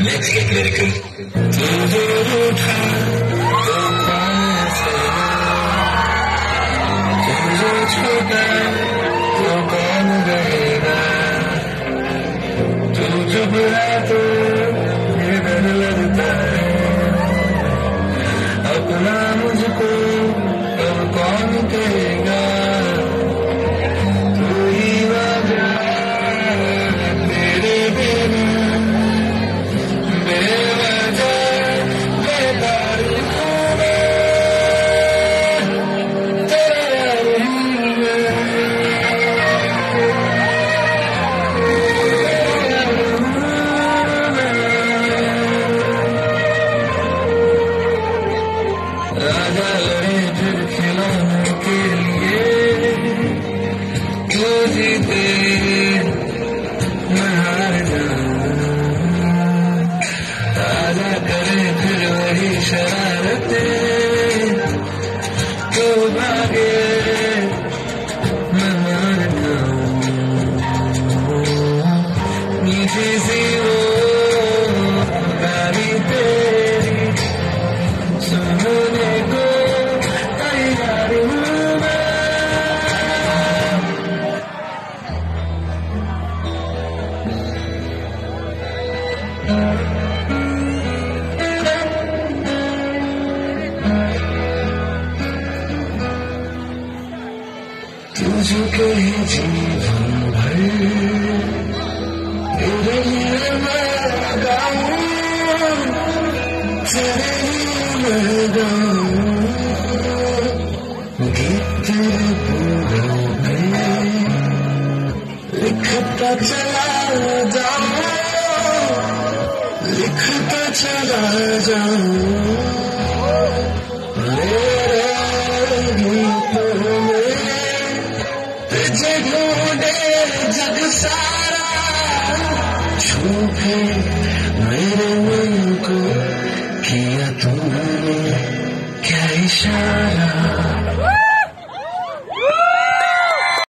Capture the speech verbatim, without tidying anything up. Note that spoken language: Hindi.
Let's get lyrical. तुझे उठा तो कौन से, तुझे छूटा तो कौन रहेगा, तू चुप है तो ये डर लगता है, अपना मुझको अब कौन कहेगा, तू ही वजह तेरे बिना बेवजह बेकार हूँ मैं, तेरा हूँ मैं, राजा लड़े फिर खिलौने के लिए, क्यों जीते मैं हार जाऊं, राजा करे फिर वही शरारतें, क्यों भागे मैं मार जाऊं, मीठी सी वो गाली तेरी सुनने को तैयार हूँ मैं, तुझको ही जीवन भर तेरे लिए मैं गाऊं, तेरे लिए मैं गाऊं, गीत तेरे पूरों में लिखता चला जाऊं, लिखता चला जाऊं, मेरे गीतों में तुझे ढूंढे जग सारा, छूपे मेरे मन को किया तूने क्या इशारा।